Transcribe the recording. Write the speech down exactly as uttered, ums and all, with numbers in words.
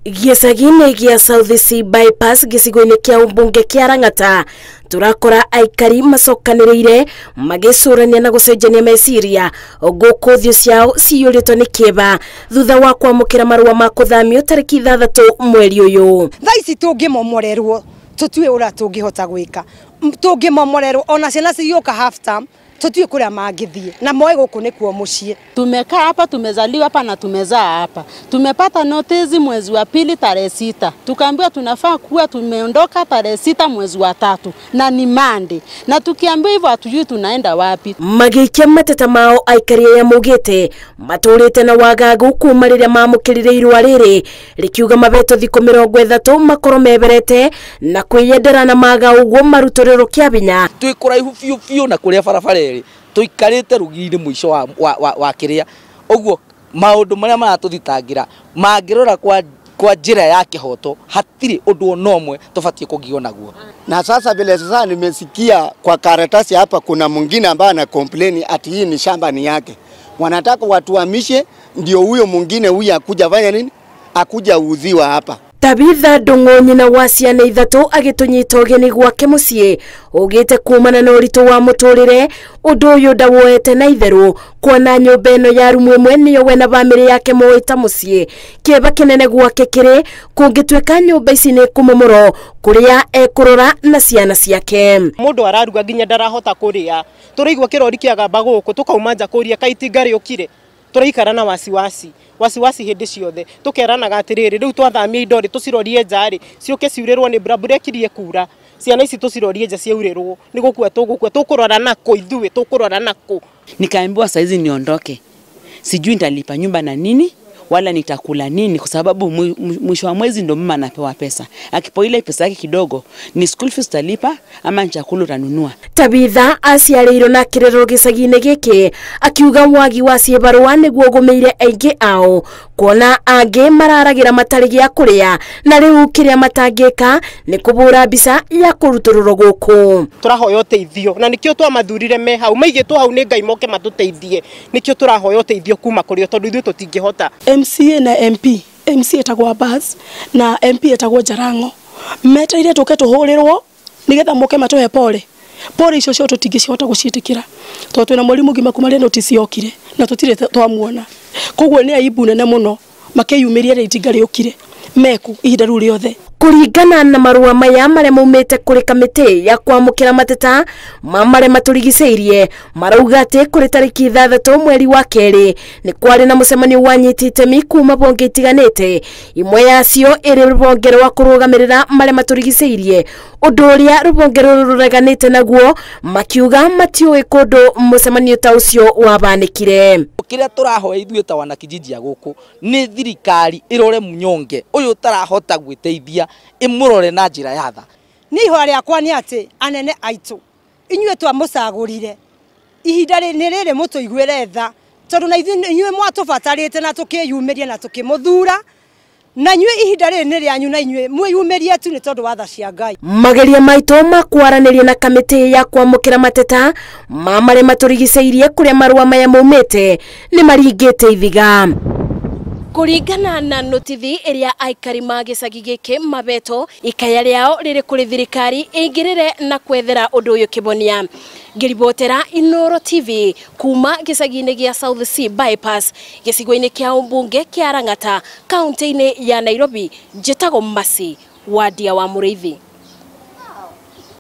Gĩcagi-inĩ gĩa South Sea Bypass gĩcigo-inĩ kĩa ũmbunge kĩa Lang'ata turakora aikari macokanĩrĩire magĩcũrania na gũcenjania meciria gũkũ thio ciao ciyũrĩtwo nĩ kĩeba thutha wa kwamũkĩra marũa ma kũthamio tarĩki ithathatũ mweri ũyũ. Thaa ici tũngĩmomorerwo tũtiũĩ ũrĩa tũngĩhota gwĩka, tũngĩmomorerwo ona ciana cigĩũka half term tutiwe kule maangithie na moe gũkũ nĩkuo muciĩ. Tumekaa hapa, tumezaliwa hapa na tumezaa hapa. Tumepata notice mwezi wa pili tarehe sita. Tukaambiwa tunafaa kuwa tumeondoka tarehe sita mwezi wa tatu na ni Monday. Na tukiambiwa hivyo hatujui tunaenda wapi. Magĩikia mateta mao aikari ya mugĩte matũrĩte na wagagu kuma rĩrĩa mamũkĩrire irũa rĩrĩ rĩkiuga mabeto thikũ mĩrongo ĩtatũ makorwo meberete na kwĩyendera na maga ũguo marutũrĩrwo kĩa binya. Twĩ kũraihu biũ biũ na kũrĩa barabara tuikarite rugiri mwisho wa wa, wa, wa kiria uguo maundu maria maratuthitangira mangirora kwa kwa njira ya kihoto hatiri undu onomwe tubatie kugio naguo. Na sasa vile sasa nimesikia kwa karatasi hapa kuna mwingine ambaye ana complain ati hii ni shamba ni yake, wanataka watuhamishe ndio huyo mwingine huyu akuja fanya nini, akuja uudhiwa hapa. Tabitha Ndung'u nyina wa ciana ithatũ agĩtũnyita ũgeni gwake mũciĩ ũgĩte kumana na ũritũ wa mũtũrĩre ũndũ ũyũ ndawoete na itherũ kuona nyũmba ĩno ya rumu ĩmwe nĩyo we na bamĩrĩ yake moĩ ta mũciĩ. Kĩeba kĩnene gwake kĩrĩ kũngĩtuĩka nyũmba ici nĩ kũmomorwo kũrĩa ekũrora na ciana ciake. Mũndũ araruga nginya ndarahota kũrĩa, tũraigua kĩrori kĩagamba gũkũ tukauma nja kũria kaiti yũkire, tũraikara na wasiwasi wasiwasi hindi ciothe tukeranaga atiriri riu twathamia indo ri tucirorie njari ciuke ciurĩrwo ni mbura kirie kura ciana ici tucirorie nja ciurĩrwo ni gukua tugukua tukurora nako ithuĩ tukurora nako. Nikaambiwa saizi niondoke, sijui nitalipa nyumba na nini wala nitakula nini, kwa sababu mwisho wa mwezi ndo mama anapewa pesa. Akipo ile pesa yake kidogo ni school fees talipa ama chakula utanunua. Tabitha aciarĩirwo na kĩrero gĩcagi-inĩ gĩkĩ akiuga wagi wa ciĩbarũa nĩguo ũgũmĩire aingĩ ao kuona angĩ mararagira matarĩ gĩa kũrĩa na rĩu kĩrĩa matangĩka nĩ kũbũra mbica ya kũrutũrũrwo gũkũ. Tũrahoya ũteithio na nĩkĩo twamathurire me hau maigĩtwo hau nĩ Ngai moke matũteithie, nĩkĩo tũrahoya ũteithio kuma kũrĩ o tondũ ithuĩ tũtingĩhota. M C A na M P, M C A etagwo Bas na M P etagwo Jarango meteire tuke tuhũrĩrwo nigetha moke matoe pole pole icio cio tũtingĩcihota gũciĩtĩkĩra tondũ twĩna mũrimũ ngima kuma rĩrĩa notice yokire na tũtirĩ twamuona. Koguo nĩ aibu nene mũno makĩyumĩria rĩrĩa itinga rĩokire meku ihinda rĩu rĩothe. Kũringana na marũa maya marĩa maumĩte kũrĩ kamĩtĩ ya kwamũkĩra mateta ma marĩa matũrigicĩirie marauga atĩ kũrĩ tarĩki ithathatũ mweri wa kerĩ nĩ kwarĩ na mũcemanio wanyiti itemi kuma bonge itiganĩte, imwe yacio ĩrĩ rũbonge rwa kũrũgamĩrĩra marĩa matũrigicĩirie ũndũ ũrĩa rũbonge rũrũ rũreganĩte naguo makiuga matiũĩ kũndũ mũcemanio ta ũcio wabanĩkire. Kĩrĩa tũrahoya ithuĩ ta wana kijiji gũkũ nĩ thirikari ĩrore Munyonge ũyũ tarahota gwĩteithia imurore na njira ya tha. Ni ihwa rĩakwa nĩ atĩ anene aitũ inyuĩ twamũcagũrire ihinda nĩ rĩrĩ mũtũiguĩre tha tondũ na inyuĩ mwatũbatarĩte na tũkĩyumĩria na tũkĩmũthura na inyuĩ ihinda rĩrĩ nĩ rĩanyu na inyuĩ mwĩyumĩrie tu nĩ tondũ wa tha cia Ngai. Mageria maitũ ma kwaranĩria na kamĩtĩ ya kwamũkĩra mateta ma marĩa matũrigicĩirie kũrĩa marũa maya maumĩte nĩ maringĩte ithiga. Kũringana na notithi ĩrĩa aikari ma gĩcagi gĩkĩ mabeto ikaya rĩao rĩrĩ kũrĩ thirikari ĩingĩrĩre na kwethera ũndũ ũyũ kĩbonia. Ngĩribotera Inooro T V kuma gĩcagi-inĩ gĩa South Sea Bypass gĩcigo-inĩ kĩa ũmbunge kĩa Lang'ata kaunti-inĩ ya Nairobi, njĩtagwo Mercy Wandia wa Mũrĩithi.